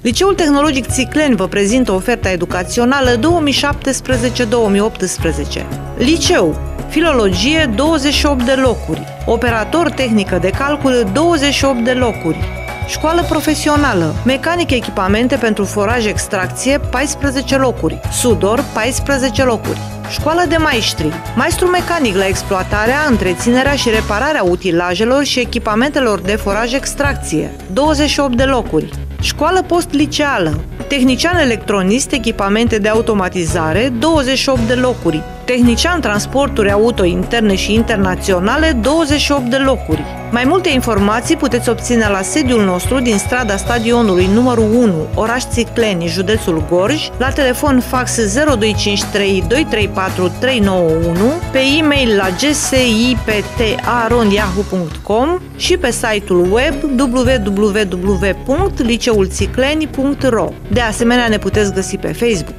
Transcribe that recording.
Liceul Tehnologic Țicleni vă prezintă oferta educațională 2017-2018. Liceu Filologie 28 de locuri, operator tehnică de calcul 28 de locuri, școală profesională, mecanic echipamente pentru foraj extracție 14 locuri, sudor 14 locuri, școală de maestri, maestru mecanic la exploatarea, întreținerea și repararea utilajelor și echipamentelor de foraj extracție 28 de locuri, școală post-liceală, tehnician electronist, echipamente de automatizare 28 de locuri, tehnician transporturi auto interne și internaționale 28 de locuri. Mai multe informații puteți obține la sediul nostru din strada Stadionului numărul 1, oraș Țicleni, județul Gorj, la telefon fax 0253 234 391, pe e-mail la gsipta@yahoo.com și pe site-ul web www.liceulțicleni.ro. De asemenea, ne puteți găsi pe Facebook.